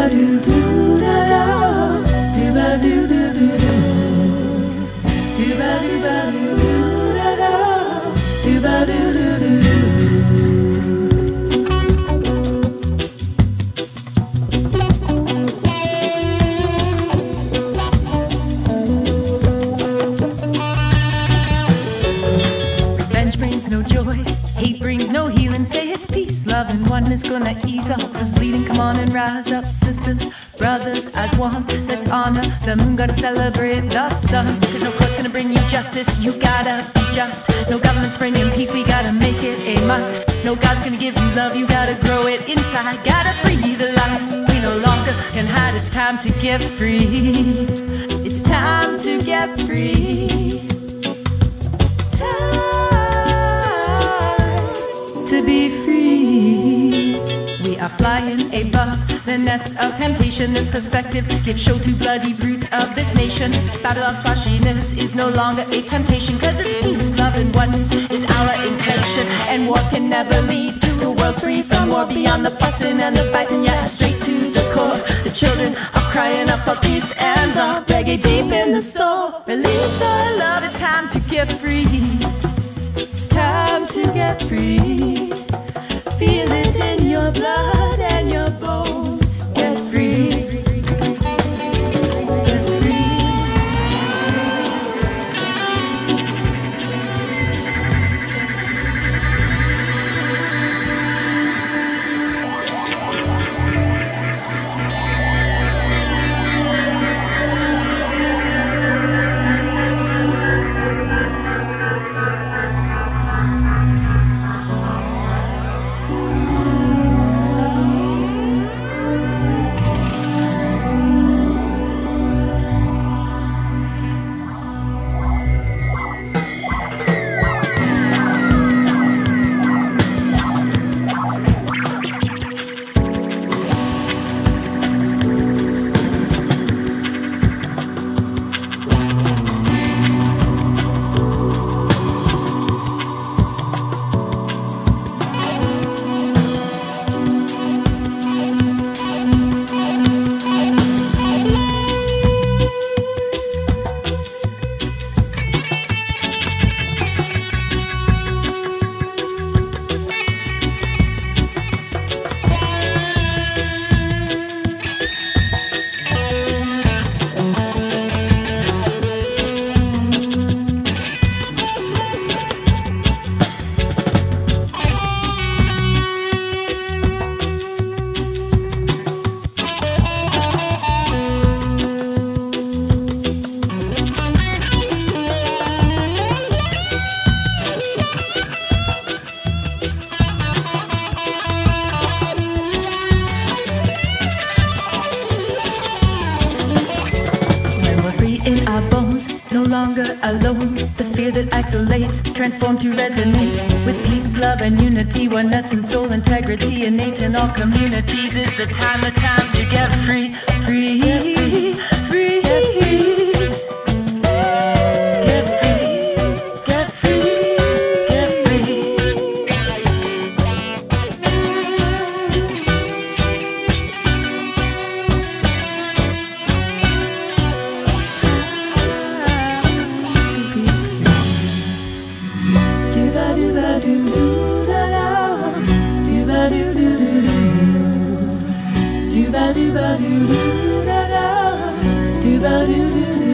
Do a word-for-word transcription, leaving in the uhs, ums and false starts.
Gonna ease up this bleeding. Come on and rise up, sisters, brothers, as one. Let's honor the moon, gotta celebrate the sun. Cause no court's gonna bring you justice, you gotta be just. No government's bringing peace, we gotta make it a must. No God's gonna give you love, you gotta grow it inside. Gotta free the light, we no longer can hide. It's time to get free. It's time to get free. Time to be free. We are flying above the nets of temptation. This perspective gives show to bloody roots of this nation. Babylon's flashiness is no longer a temptation, cause it's peace, love, and oneness is our intention. And war can never lead to a world free from war. Beyond the fussing and the fighting, yet straight to the core. The children are crying up for peace and love. Reggae deep in the soul. Release our love, it's time to get free. It's time to get free. Feel it in your blood and your bones. Get free. Get free. Alone, the fear that isolates, transformed to resonate with peace, love, and unity. Oneness and soul integrity innate in all communities. Is the time, a time to get free, free, free, free. Get free, get free, get free. Do ba do do do da da, do ba do do do.